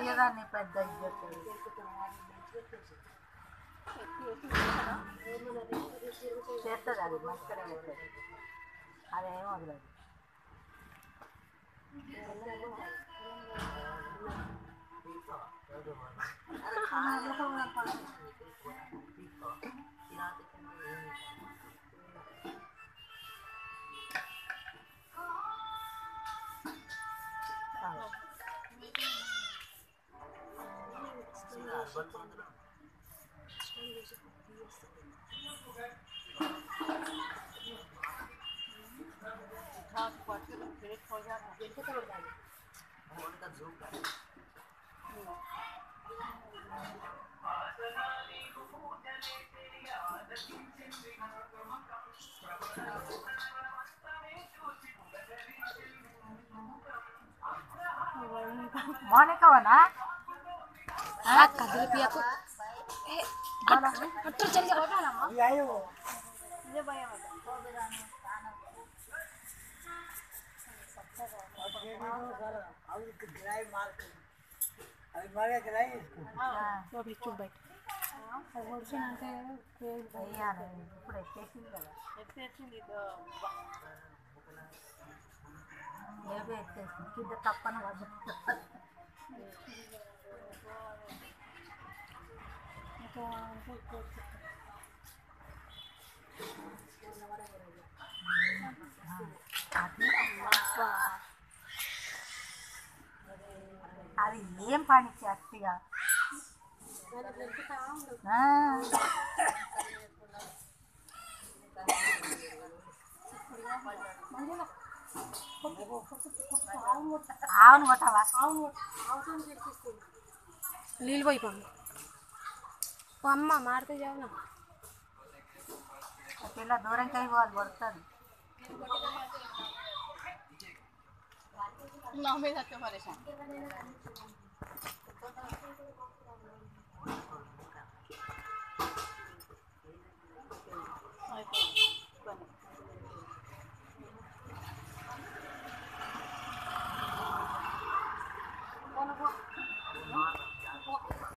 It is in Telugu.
అడిగేదాన్ని పెద్ద చేస్తుంది అది మంచిగా చేస్తుంది అదేం వదలదు మోనికవనా కదిలి పియకు అట్టు చల్ అయ్యో ఇదే భయం ఇప్పుడు ఎత్తేసింది కదా ఎత్తేసింది ఏవే ఎత్తేసింది కింద తప్పన అది ఏం పని చేస్తిగా ఆవును కొట్టవా నీళ్ళు పోయి పండు అమ్మ మాడితే చావునా పిల్ల దూరంకి అయిపోవాలి పడుతుంది నా మీద పరేషాన్